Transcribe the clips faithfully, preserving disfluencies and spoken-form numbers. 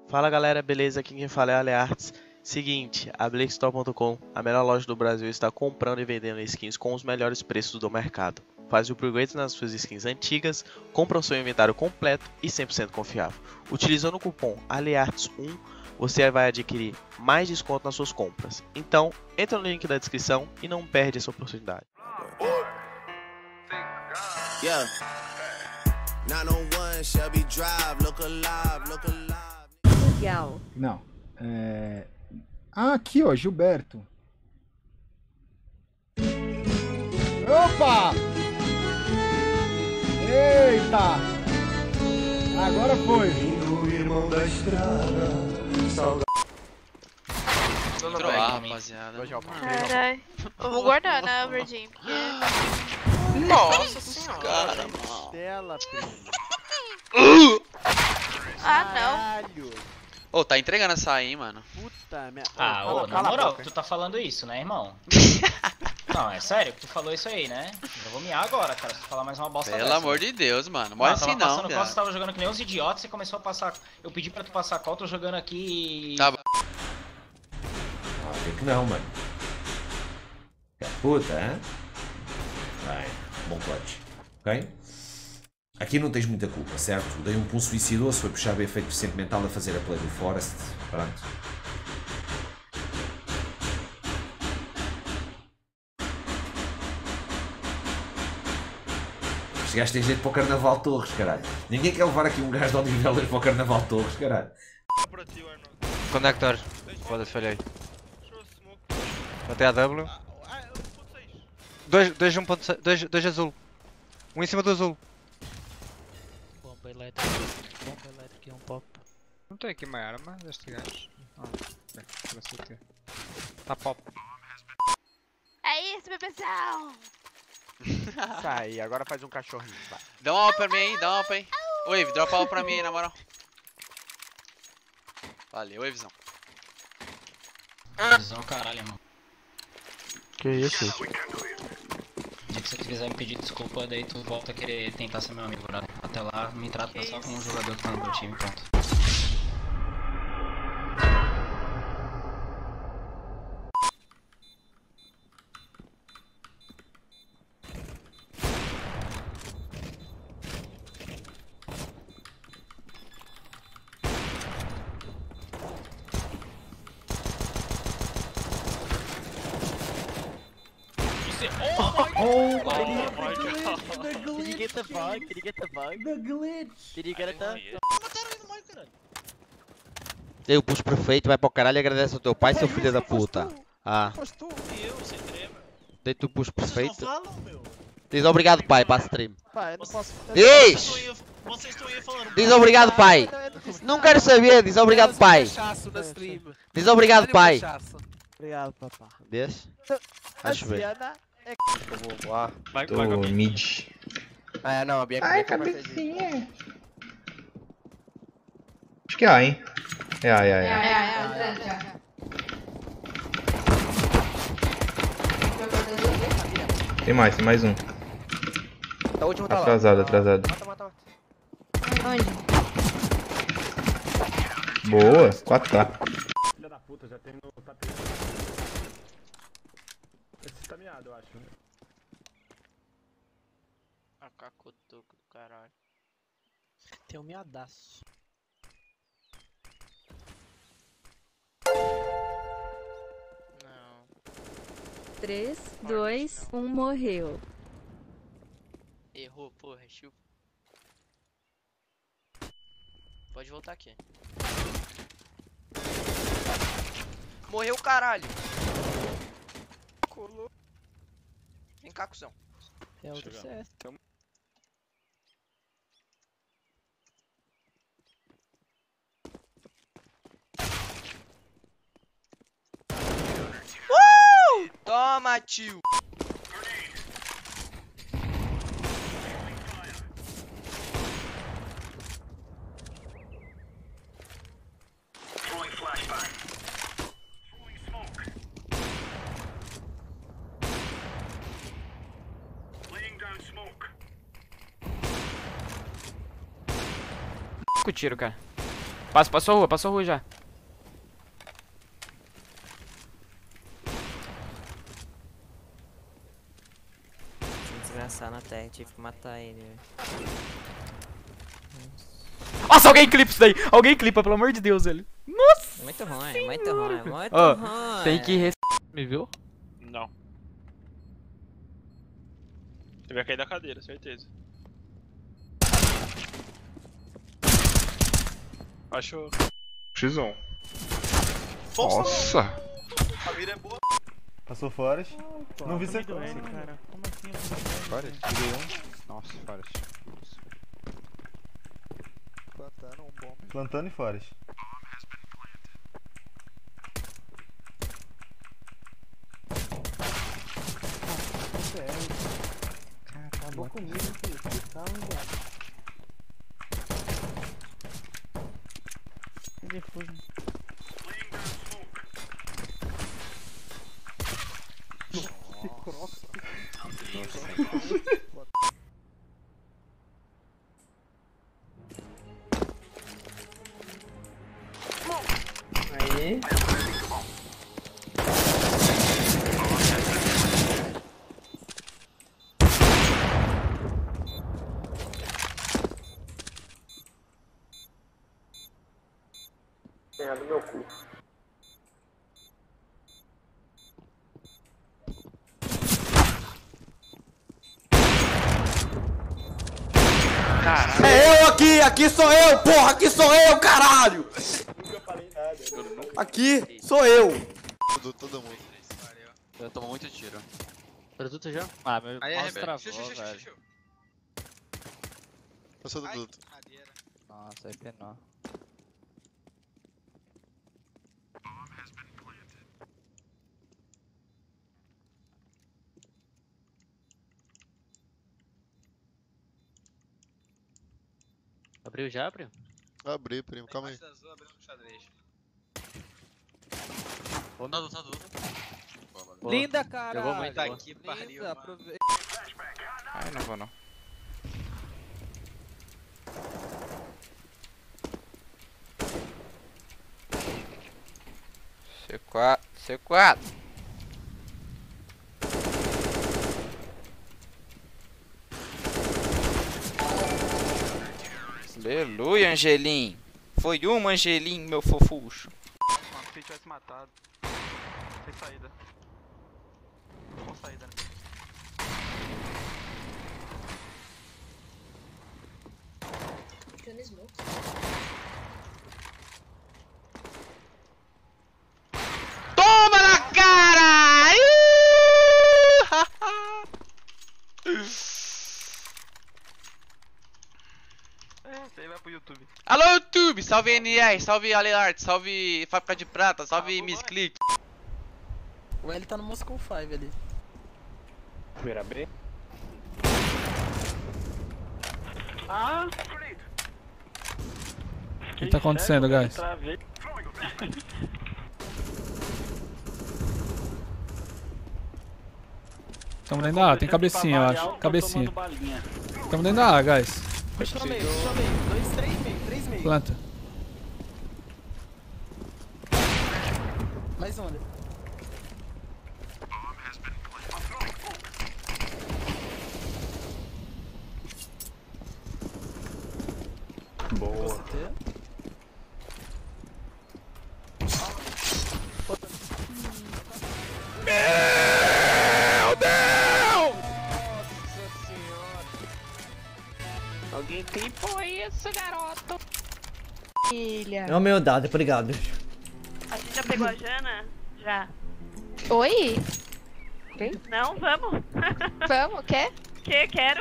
Fala galera, beleza? Aqui quem fala é a Aleartes. Seguinte, a Blake Store ponto com, a melhor loja do Brasil, está comprando e vendendo skins com os melhores preços do mercado. Faz o upgrade nas suas skins antigas, compra o seu inventário completo e cem por cento confiável. Utilizando o cupom Aleartes um, você vai adquirir mais desconto nas suas compras. Então, entra no link da descrição e não perde essa oportunidade. Yeah. nove um um Shelby Drive, look alive, look alive. Legal. Não. É... Ah, aqui, ó, Gilberto. Opa! Eita! Agora foi. Irmão da estrada, salga... Entrou lá, rapaziada. Caralho. Eu vou guardar, né, Verdinho? Porque... Nossa senhora, cara, mano. Dela, Ah, não. Ô, oh, tá entregando essa aí, mano. Puta merda. Ah, ô, na moral, tu tá falando isso, né, irmão? Não, é sério que tu falou isso aí, né? Eu vou miar agora, cara, se tu falar mais uma bosta Pelo dessa, amor né? de Deus, mano. Morre assim não, passando viado. Você tava jogando que nem uns idiotas, você começou a passar... Eu pedi pra tu passar call, tô jogando aqui e... Tá bom. Ah, tem que não, mano. É puta, é? Vai, bom clutch. Ok? Aqui não tens muita culpa, certo? Dei um pulso suicidoso, foi puxar o efeito sentimental a fazer a play do Forest. Pronto. Este gajo tem jeito para o Carnaval Torres, caralho. Ninguém quer levar aqui um gajo de Odivelas para o Carnaval Torres, caralho. Conector. Foda-se, falhei. Até a W. dois ponto seis. dois azul. Um em cima do azul. Bomba elétrica. Bomba elétrica e um pop. Não tem aqui uma arma deste gajo. Ah, bem, parece ter. Tá pop. É isso, meu pessoal. Sai, agora faz um cachorrinho, vai. Dá uma pra mim aí, dá uma pra aí. Ô, Eve, dropa uma pra mim aí, na moral. Valeu, Evezão. Visão, caralho, irmão. Que isso? Se você quiser me pedir desculpa, daí tu volta a querer tentar ser meu amigo, brother. Até lá, me trata só como um jogador que tá no meu time, pronto. Oh, my god! The glitch! Did you get the bug? Did you get the bug? The glitch! Did you get it done? Dei o push perfeito, vai pro caralho e agradece ao teu pai, seu filho da puta. Ah. Eu, sem trema. Dei tu push perfeito. Vocês não falam, meu. Diz obrigado, pai, para a stream. Pai, eu não posso... Diz! Vocês estão aí falando. Diz obrigado, pai. Não quero saber, diz obrigado, pai. Diz obrigado, pai. Obrigado, papá. Diz? Acho bem. Eu vou voar. Vai, Tô vai, vai. mid. Ah, não, a Bianca... Ai, cabecinha. Acho que há, hein? É, é, é. é. Tem mais, tem mais um. A última tá lá. Atrasado, atrasado. Mata, mata, mata. Onde? Boa, quatro K. Filha da puta, já tem no tapete. Esse tá miado, eu acho. Ah, cacotoco do caralho. Tem um miadaço. Não. três, dois, um morreu. Errou, porra, chiu. Pode voltar aqui. Morreu o caralho. Colou. Vem cá, cuzão. É outro certo. Uh! Toma, tio. Com o tiro, cara. Passa, passou a rua, passou a rua já. Desgraçado na terra, tive que matar ele, velho. Nossa, alguém clipa isso daí! Alguém clipa, pelo amor de Deus, velho. Nossa! Muito ruim, muito ruim, muito Ó, ruim. tem que res... Me viu? Não. Ele vai cair da cadeira, certeza. Achou. xis um. Nossa! A mira é boa. Passou fora. Não vi você. Cara, como assim? Forest? Peguei um. Nossa, Forest. Plantando um bomb. Plantando e fora. Cara, acabou comigo, filho. Calma, velho. Defuso. Aí. Ganhar do meu cu. Caralho. É eu aqui, aqui sou eu, porra, aqui sou eu, caralho! Nunca falei nada. Aqui sou eu! Todo, todo mundo. Eu tomo muito tiro. Produto já? Ah, meu Aí, mouse Rebelde. travou, Xu, xu, xu, velho. xu, xu. Passou do duto. Nossa, aí penou. Abriu já, abriu? Abri, primo, calma aí. Azul, abriu um xadrez. Tá do, tá do. Linda, cara! Jogou muito aqui, pariu. Aproveita. Ai, não vou não. C quatro, C quatro. Aleluia, Angelim. Foi uma, Angelim, meu fofucho. Se tivesse matado. Sem saída. Com saída, né? Toma na cara! É, isso aí vai pro YouTube. Alô, YouTube! Salve N R, salve Aleart, salve Fábrica de Prata, salve Miss Click. O L tá no Moscow cinco ali. Primeira B. Ah! O que tá acontecendo, guys? Tamo dentro da A, tem cabecinha, eu acho. Cabecinha. Tamo dentro da A, guys. Puxa no meio, puxa no meio. Dois, três meio, três meio. Planta. Mais um ali. Boa. Meu Deus! Nossa senhora. Alguém clipou isso, garoto. Filha. É humildade, obrigado. A gente já pegou a Jana? Já. Oi? Quem? Não, vamos. Vamos, quer? Que? Quero.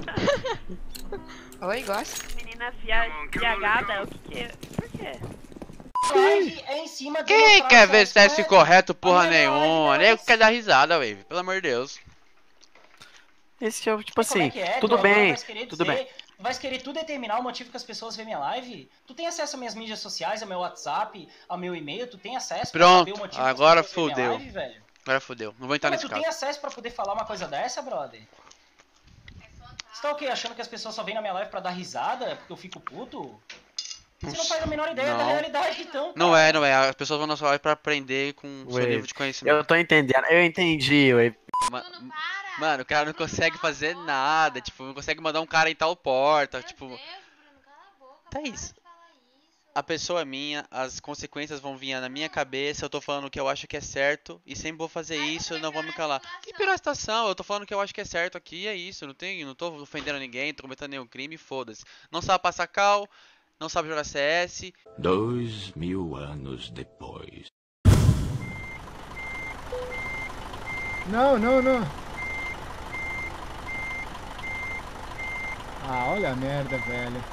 Oi, gosto. Menina via... viagada, o que que é? Por quê? É em cima de Quem quer ver se é correto porra nenhuma? Nem quer dar risada, Wave, pelo amor de Deus. Esse é o tipo assim, que é? tudo Tu bem, vai querer tudo dizer- bem. Tu vais querer tu determinar o motivo que as pessoas veem minha live? Tu tem acesso às minhas mídias sociais, ao meu WhatsApp, ao meu e-mail, tu tem acesso pra saber o Pronto, motivo que as agora pessoas veem minha fodeu. live, velho? Agora fodeu, não vou entrar Mas nesse tu caso. tem acesso pra poder falar uma coisa dessa, brother? Você tá o quê? Achando que as pessoas só vêm na minha live pra dar risada? Porque eu fico puto? Você não faz a menor ideia Não. da realidade, então. Não é, não é. As pessoas vão na sua live pra aprender com o seu Ué, nível de conhecimento. Eu tô entendendo, eu entendi, ué. Ma- Mano, o cara não consegue fazer nada. Tipo, não consegue mandar um cara em tal porta. Tipo. Thaís, a pessoa é minha, as consequências vão vir na minha cabeça. Eu tô falando o que eu acho que é certo e sempre vou fazer isso, eu não vou me calar. Que pior a situação? Eu tô falando o que eu acho que é certo aqui, é isso. Não tem, não tô ofendendo ninguém, tô cometendo nenhum crime, foda-se. Não sabe passar cal, não sabe jogar C S. Dois mil anos depois. Não, não, não. Ah, olha a merda, velho.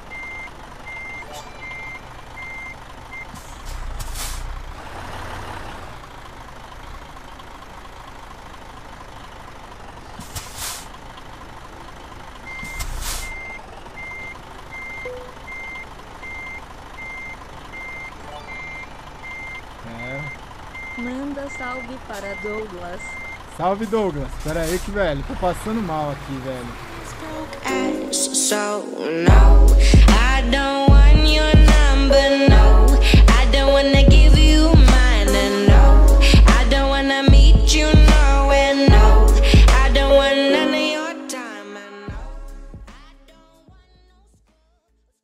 Manda salve para Douglas. Salve, Douglas. Pera aí que, velho, tô passando mal aqui, velho. So no, I don't